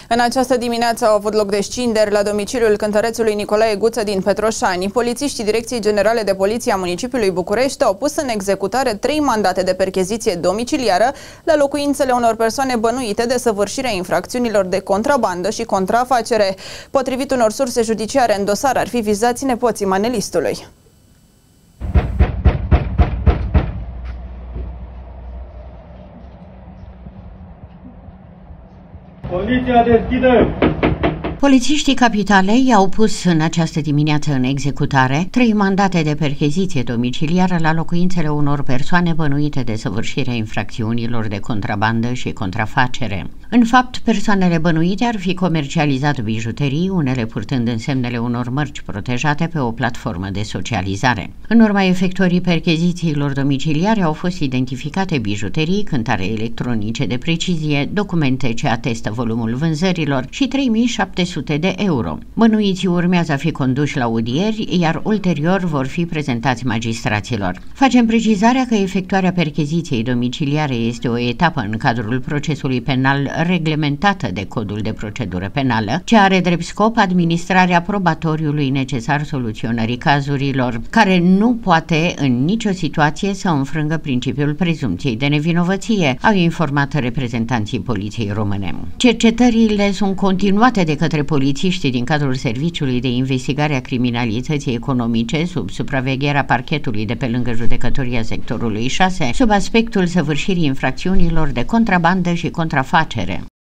În această dimineață au avut loc descinderi la domiciliul cântărețului Nicolae Guță din Petroșani. Polițiștii Direcției Generale de Poliție a municipiului București au pus în executare 3 mandate de percheziție domiciliară la locuințele unor persoane bănuite de săvârșirea infracțiunilor de contrabandă și contrafacere. Potrivit unor surse judiciare, în dosar ar fi vizați nepoții manelistului. Poliția deschide! Polițiștii capitalei au pus în această dimineață în executare 3 mandate de percheziție domiciliară la locuințele unor persoane bănuite de săvârșirea infracțiunilor de contrabandă și contrafacere. În fapt, persoanele bănuite ar fi comercializat bijuterii, unele purtând însemnele unor mărci protejate pe o platformă de socializare. În urma efectuării perchezițiilor domiciliare au fost identificate bijuterii, cântare electronice de precizie, documente ce atestă volumul vânzărilor și 3.700 de euro. Bănuiții urmează a fi conduși la audieri, iar ulterior vor fi prezentați magistraților. Facem precizarea că efectuarea percheziției domiciliare este o etapă în cadrul procesului penal reglementată de Codul de Procedură Penală, ce are drept scop administrarea probatoriului necesar soluționării cazurilor, care nu poate în nicio situație să înfrângă principiul prezumției de nevinovăție, au informat reprezentanții Poliției Române. Cercetările sunt continuate de către polițiștii din cadrul Serviciului de Investigare a Criminalității Economice sub supravegherea parchetului de pe lângă judecătoria sectorului 6, sub aspectul săvârșirii infracțiunilor de contrabandă și contrafacere.